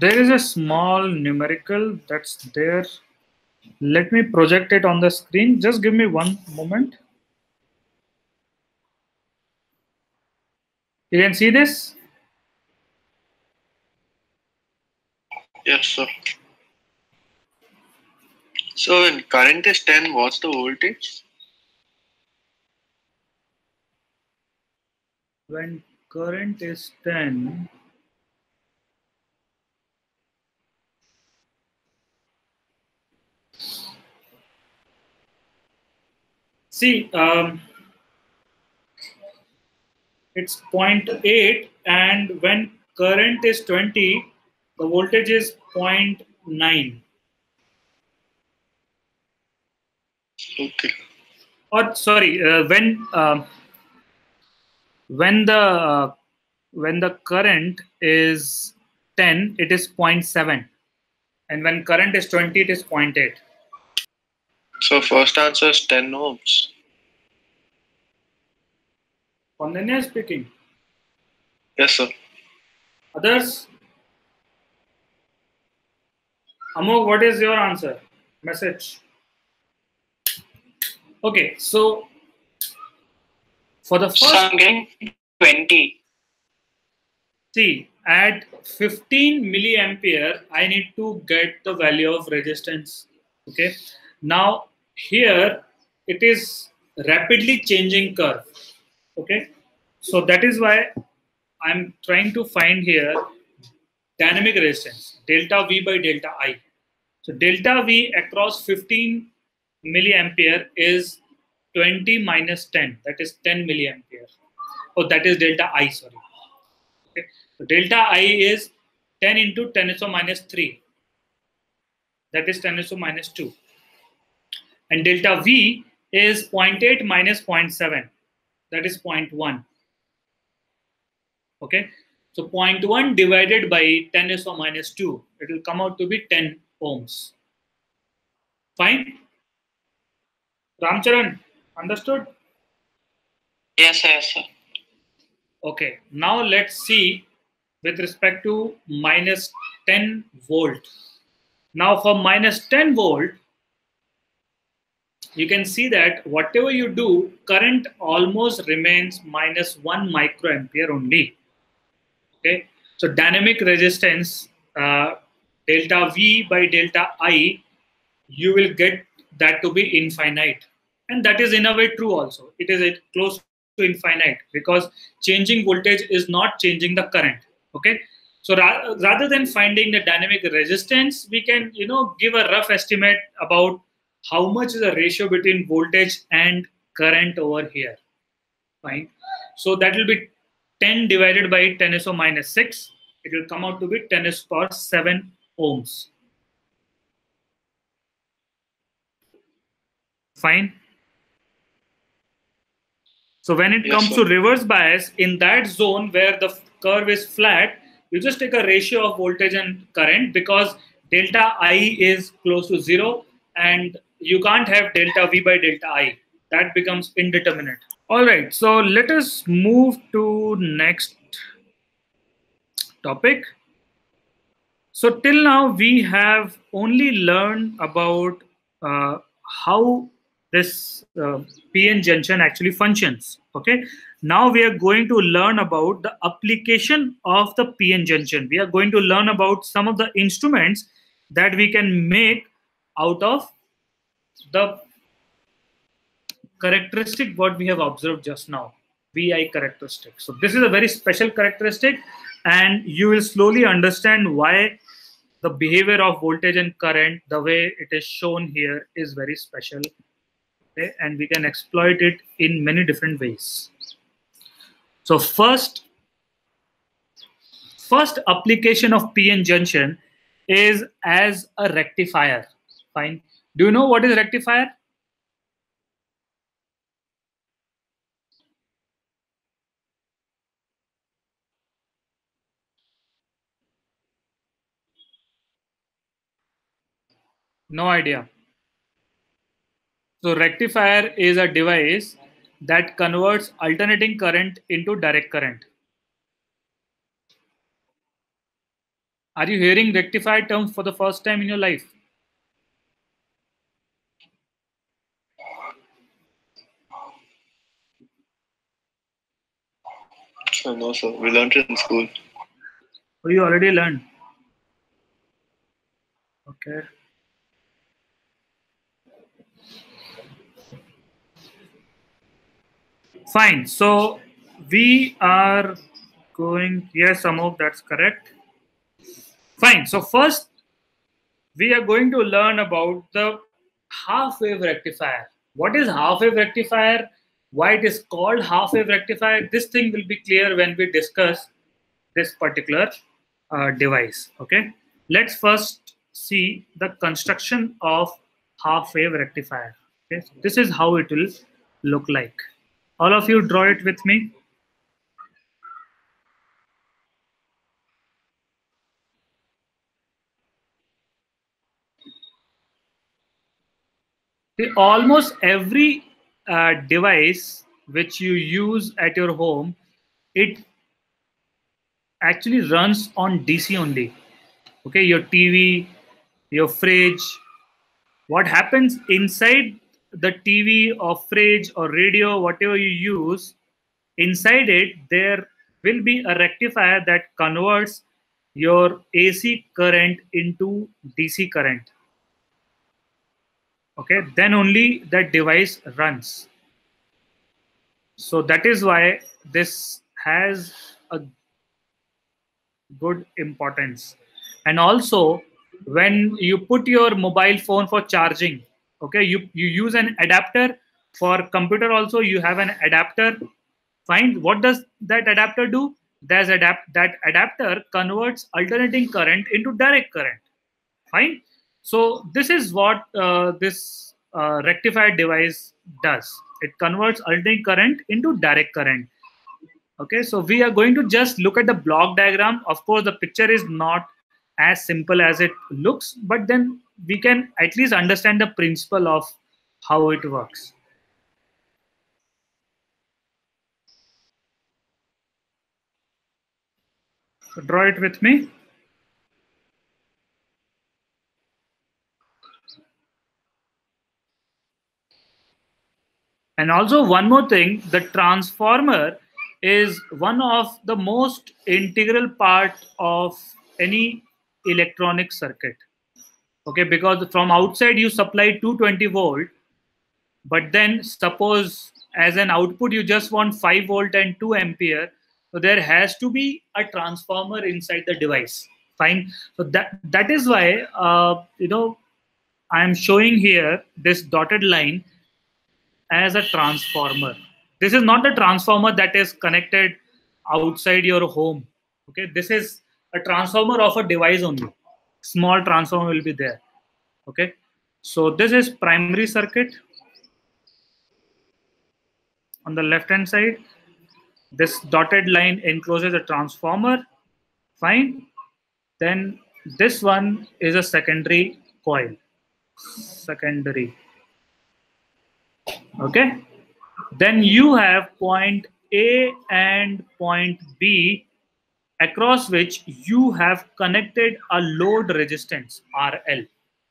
there is a small numerical that's there. Let me project it on the screen. Just give me one moment. You can see this? Yes, sir. So when current is 10, what's the voltage? When current is 10, see, it's 0.8, and when current is 20, the voltage is 0.9. Okay. Or sorry, when the current is 10, it is 0.7, and when current is 20, it is 0.8. So first answer is 10 ohms. Pandanya is speaking. Yes, sir. Others? Amog, what is your answer? Message. Okay, so for the first, so I'm getting 20. See, at 15 milliampere, I need to get the value of resistance. Okay, now here it is rapidly changing curve. Okay, so that is why I'm trying to find here dynamic resistance, delta V by delta I. So delta V across 15 milliampere is 20 minus 10, that is 10 milliampere. Oh, that is delta I, sorry. Okay. So delta I is 10 into 10 to the minus 3, that is 10 to the minus 2. And delta V is 0.8 minus 0.7, that is 0.1. Okay, so 0.1 divided by 10 to the minus 2, it will come out to be 10 ohms. Fine? Ramcharan, understood? Yes, sir. Okay, now let's see with respect to minus 10 volt. Now for minus 10 volt, you can see that whatever you do, current almost remains minus 1 microampere only. Okay, so dynamic resistance, delta V by delta I, you will get that to be infinite. And that is in a way true also. It is close to infinite because changing voltage is not changing the current. Okay, so rather than finding the dynamic resistance, we can give a rough estimate about how much is the ratio between voltage and current over here. Fine. So that will be 10 divided by 10 to the minus 6. It will come out to be 10 to the power 7 ohms. Fine. So when it comes to reverse bias, in that zone where the curve is flat, you just take a ratio of voltage and current because delta I is close to 0 and you can't have delta V by delta I. That becomes indeterminate. All right, so let us move to next topic. So till now we have only learned about how this PN junction actually functions. Okay, now we are going to learn about the application of the PN junction. We are going to learn about some of the instruments that we can make out of the characteristic what we have observed just now, VI characteristic. So this is a very special characteristic, and you will slowly understand why the behavior of voltage and current, the way it is shown here, is very special. Okay? And we can exploit it in many different ways. So first application of PN junction is as a rectifier. Fine. Do you know what is rectifier? No idea. So rectifier is a device that converts alternating current into direct current. Are you hearing rectifier term for the first time in your life? So no, sir. We learned it in school. Or you already learned? Okay. Fine. So we are going, yes, Amok, that's correct. Fine. So first, we are going to learn about the half wave rectifier. What is half wave rectifier? Why it is called half wave rectifier? This thing will be clear when we discuss this particular device. Okay. Let's first see the construction of half wave rectifier. Okay. So this is how it will look like. All of you draw it with me. See, almost every device which you use at your home, it actually runs on DC only. Okay, your TV, your fridge. What happens inside the TV or fridge or radio, whatever you use, inside it there will be a rectifier that converts your AC current into DC current. Okay, then only that device runs. So that is why this has a good importance. And also, when you put your mobile phone for charging, okay, you use an adapter. For computer also you have an adapter. Fine. What does that adapter do? That adapter converts alternating current into direct current. Fine. So this is what this rectified device does. It converts alternating current into direct current. Okay, so we are going to just look at the block diagram. Of course, the picture is not as simple as it looks, but then we can at least understand the principle of how it works. So draw it with me. And also one more thing, the transformer is one of the most integral part of any electronic circuit. Okay, because from outside you supply 220 volt, but then suppose as an output you just want 5 volt and 2 ampere, so there has to be a transformer inside the device. Fine. So that is why I am showing here this dotted line as a transformer. This is not the transformer that is connected outside your home. Okay, this is a transformer of a device only. Small transformer will be there. Okay, so this is primary circuit. On the left hand side, this dotted line encloses a transformer. Fine. Then this one is a secondary coil. Secondary. Okay. Then you have point A and point B, across which you have connected a load resistance RL.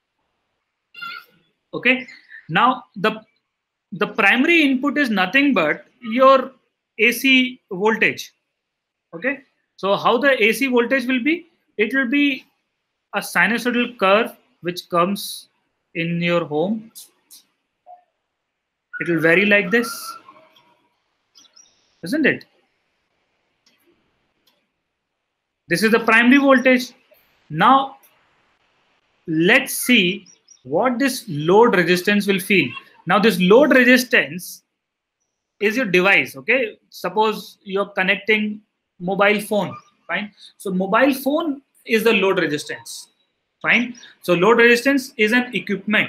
Okay. Now the primary input is nothing but your AC voltage. Okay. So how the AC voltage will be? It will be a sinusoidal curve which comes in your home. It will vary like this, isn't it? This is the primary voltage. Now let's see what this load resistance will feel. Now this load resistance is your device. Okay, suppose you're connecting mobile phone. Fine. So mobile phone is the load resistance. Fine. So load resistance is an equipment.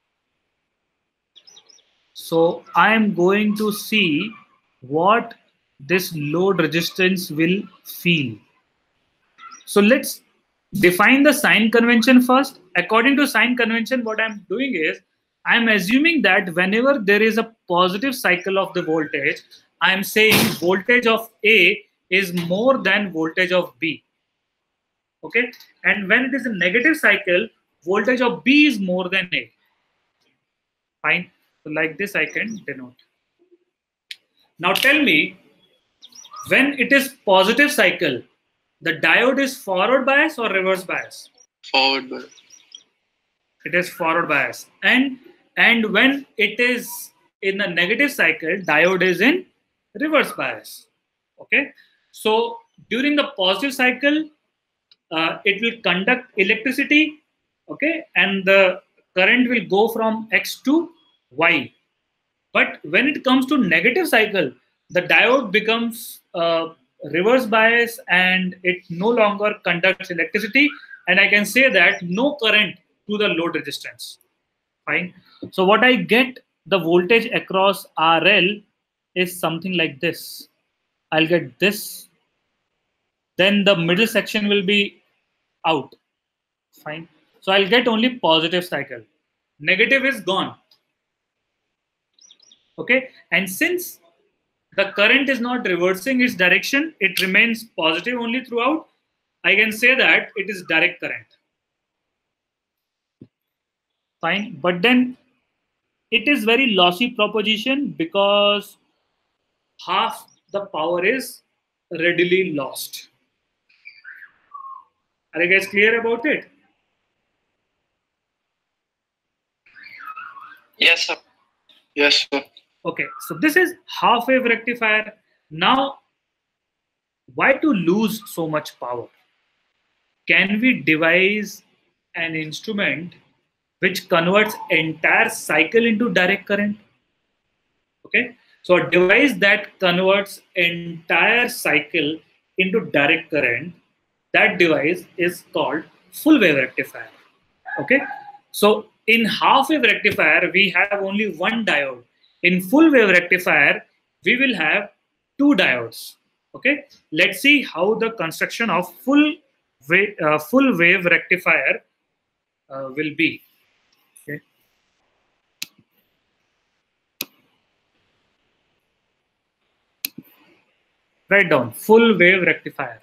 So I am going to see what this load resistance will feel. So let's define the sign convention first. According to sign convention, what I'm doing is I'm assuming that whenever there is a positive cycle of the voltage, I'm saying voltage of A is more than voltage of B. Okay, and when it is a negative cycle, voltage of B is more than A. Fine. So like this I can denote. Now tell me, when it is positive cycle, the diode is forward bias or reverse bias? Forward bias. It is forward bias. And when it is in a negative cycle, diode is in reverse bias. Okay. So during the positive cycle, it will conduct electricity. Okay, and the current will go from X to Y. But when it comes to negative cycle, the diode becomes reverse bias and it no longer conducts electricity. And I can say that no current to the load resistance. Fine. So what I get the voltage across RL is something like this. I'll get this. Then the middle section will be out. Fine. So I'll get only positive cycle. Negative is gone. Okay. And since the current is not reversing its direction, it remains positive only throughout, I can say that it is direct current. Fine. But then it is very lossy proposition because half the power is readily lost. Are you guys clear about it? Yes, sir. Yes, sir. Okay, so this is half wave rectifier. Now, why to lose so much power? Can we devise an instrument which converts entire cycle into direct current? Okay, so a device that converts entire cycle into direct current, that device is called full wave rectifier. Okay, so in half wave rectifier we have only one diode. In full wave rectifier we will have two diodes. Okay, let's see how the construction of full wave rectifier will be. Okay. Write down full wave rectifier.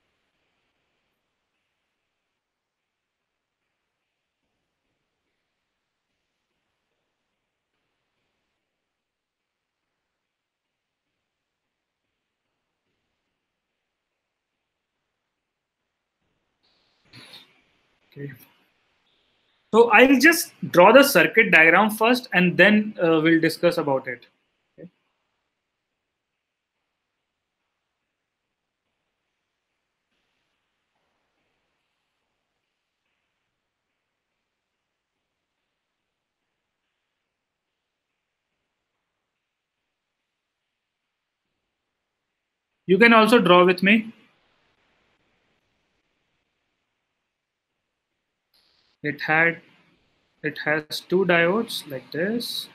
Okay. So I'll just draw the circuit diagram first and then we'll discuss about it. Okay. You can also draw with me. It has two diodes like this.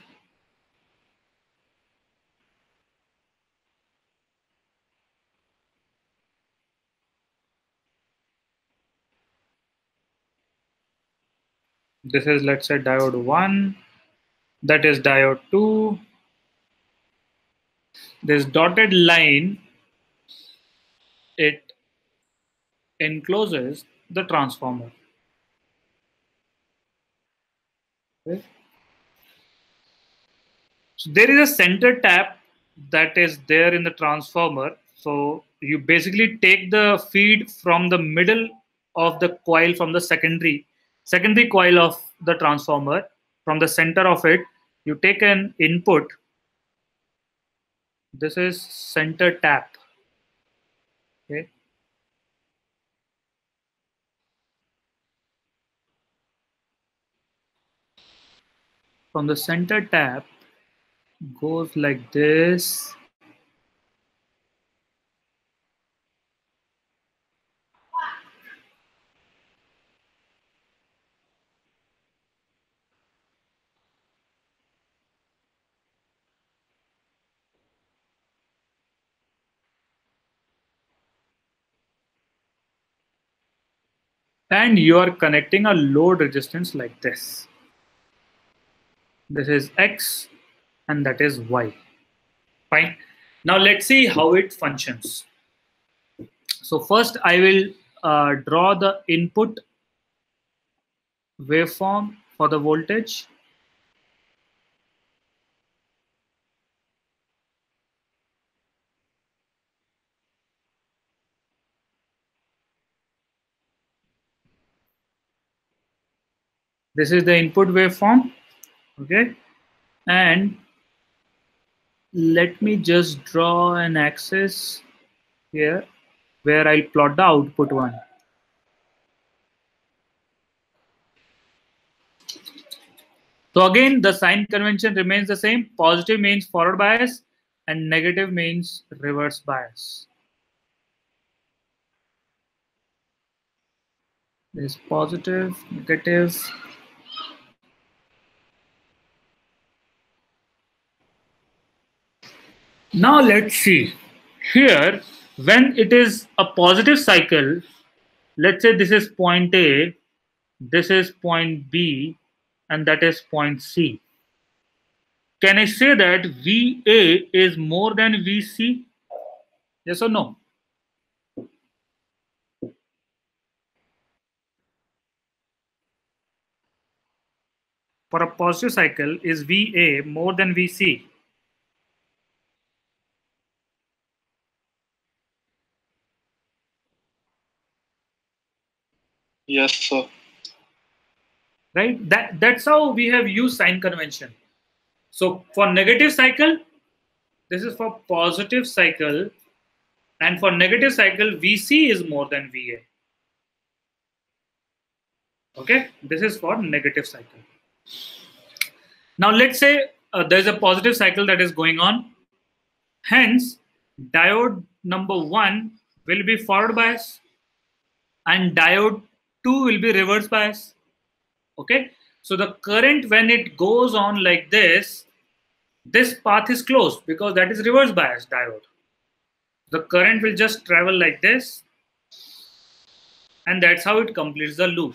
This is, let's say, diode 1. That is diode 2. This dotted line, it encloses the transformer. Okay. So there is a center tap that is there in the transformer. So you basically take the feed from the middle of the coil from the secondary coil of the transformer. From the center of it, you take an input. This is center tap. Okay. From the center tap goes like this. And you are connecting a load resistance like this. This is X and that is Y. Fine. Now let's see how it functions. So first I will draw the input waveform for the voltage. This is the input waveform, okay? And let me just draw an axis here where I'll plot the output one. So again, the sign convention remains the same. Positive means forward bias and negative means reverse bias. There's positive, negative. Now let's see. Here, when it is a positive cycle, let's say this is point A, this is point B, and that is point C. Can I say that VA is more than VC? Yes or no? For a positive cycle, is VA more than VC? Yes, sir. Right? That's how we have used sign convention. So for negative cycle, this is for positive cycle, and for negative cycle, VC is more than VA. Okay, this is for negative cycle. Now let's say there's a positive cycle that is going on. Hence, diode number 1 will be forward bias and diode 2 will be reverse bias. Okay, so the current, when it goes on like this path is closed because that is reverse bias diode. The current will just travel like this, and that's how it completes the loop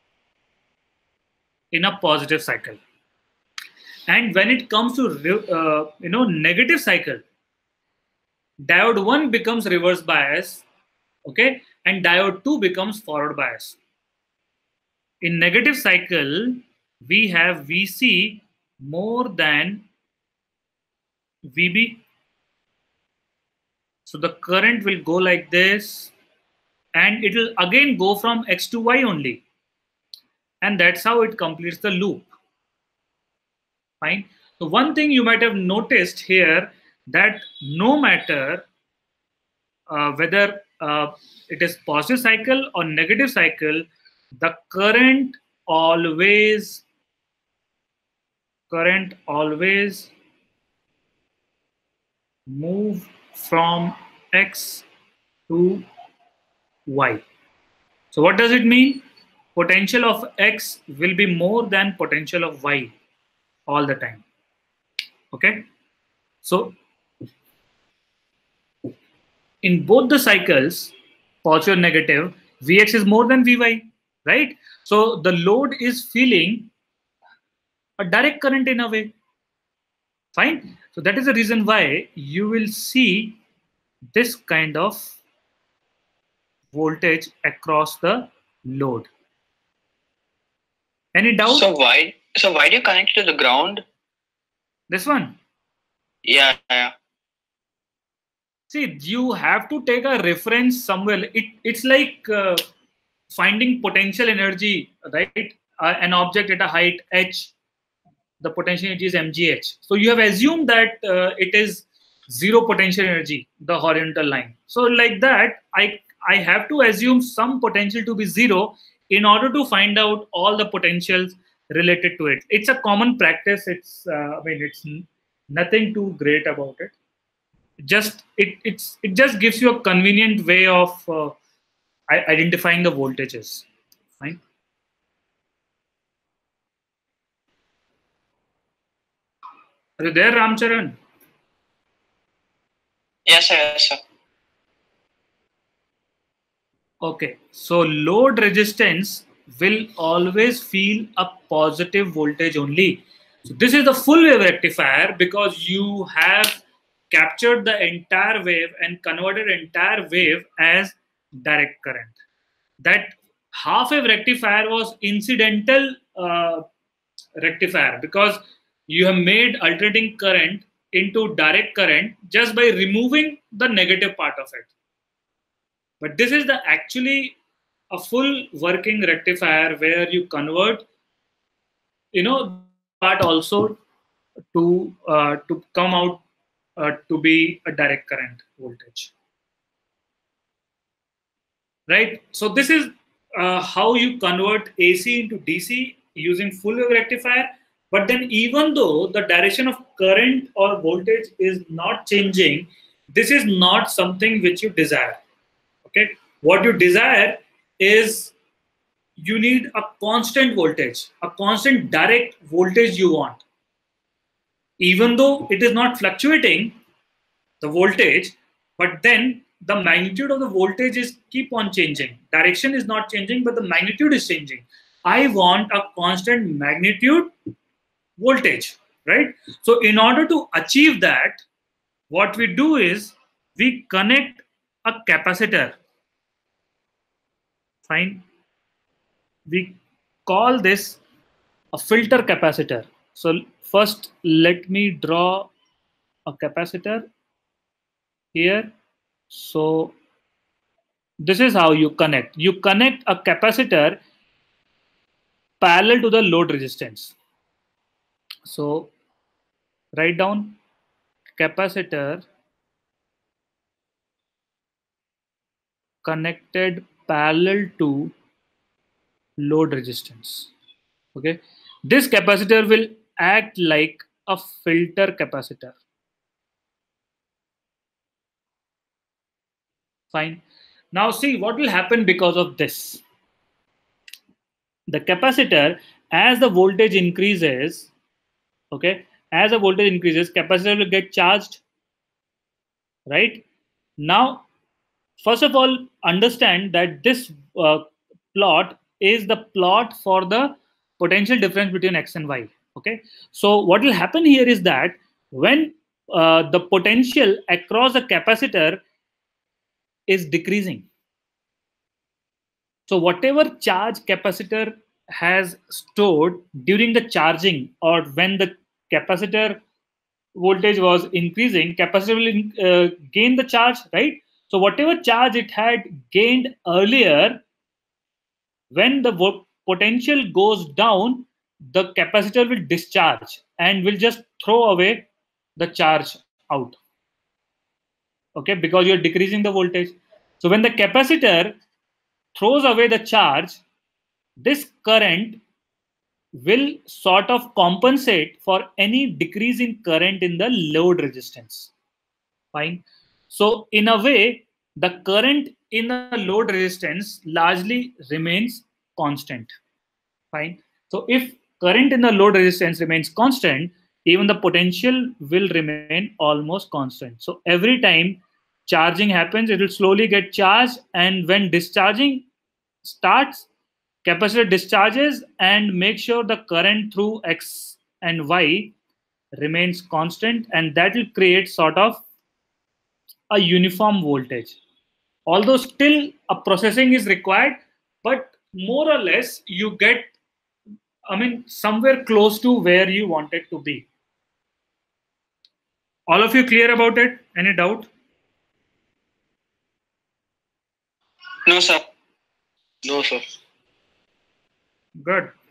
in a positive cycle. And when it comes to negative cycle, diode 1 becomes reverse bias, okay, and diode 2 becomes forward bias. In negative cycle, we have VC more than VB. So the current will go like this, and it will again go from X to Y only. And that's how it completes the loop. Fine. So one thing you might have noticed here, that no matter whether it is positive cycle or negative cycle, the current always move from X to Y. So what does it mean? Potential of X will be more than potential of Y all the time. Okay. So in both the cycles, positive and negative, Vx is more than Vy, right? So the load is feeling a direct current in a way. Fine. So that is the reason why you will see this kind of voltage across the load. Any doubt? So why do you connect to the ground? This one. Yeah. See, you have to take a reference somewhere. It's like finding potential energy, right? An object at a height h, the potential energy is mgh. So you have assumed that it is zero potential energy, the horizontal line. So like that, I have to assume some potential to be zero in order to find out all the potentials related to it. It's a common practice. It's it's nothing too great about it. It just gives you a convenient way of identifying the voltages. Fine. Are you there, Ramcharan? Yes, sir. Okay, so load resistance will always feel a positive voltage only. So this is the full wave rectifier because you have captured the entire wave and converted entire wave as direct current. that half wave rectifier was incidental rectifier, because you have made alternating current into direct current just by removing the negative part of it. But this is the actually a full working rectifier where you convert, the negative part also to come out to be a direct current voltage, right? So this is how you convert AC into DC using full wave rectifier. But then, even though the direction of current or voltage is not changing, this is not something which you desire. Okay, what you desire is you need a constant voltage, a constant direct voltage you want. Even though it is not fluctuating, the voltage, but then the magnitude of the voltage is keep on changing. Direction is not changing, but the magnitude is changing. I want a constant magnitude voltage, right? So in order to achieve that, what we do is we connect a capacitor. Fine. We call this a filter capacitor. So first, let me draw a capacitor here. So this is how you connect. You connect a capacitor parallel to the load resistance. So write down capacitor connected parallel to load resistance. Okay, this capacitor will act like a filter capacitor. Fine. Now see what will happen because of this. The capacitor, as the voltage increases, okay, as the voltage increases, capacitor will get charged, right? Now, first of all, understand that this plot is the plot for the potential difference between x and y. Okay, so what will happen here is that when the potential across the capacitor is decreasing, so whatever charge capacitor has stored during the charging or when the capacitor voltage was increasing, capacitor will gain the charge, right? So whatever charge it had gained earlier, when the potential goes down, the capacitor will discharge and will just throw away the charge out. Okay, because you're decreasing the voltage. So when the capacitor throws away the charge, this current will sort of compensate for any decrease in current in the load resistance. Fine. So in a way, the current in a load resistance largely remains constant. Fine. So if current in the load resistance remains constant, even the potential will remain almost constant. So every time charging happens, it will slowly get charged, and when discharging starts, capacitor discharges and make sure the current through x and y remains constant, and that will create sort of a uniform voltage. Although still a processing is required, but more or less you get, I mean, somewhere close to where you want it to be. All of you clear about it? Any doubt? No, sir. No, sir. Good.